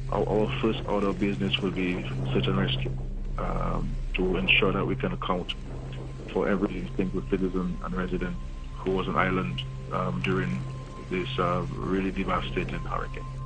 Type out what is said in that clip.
our first order of business will be search and rescue to ensure that we can account for every single citizen and resident who was on island during this really devastating hurricane.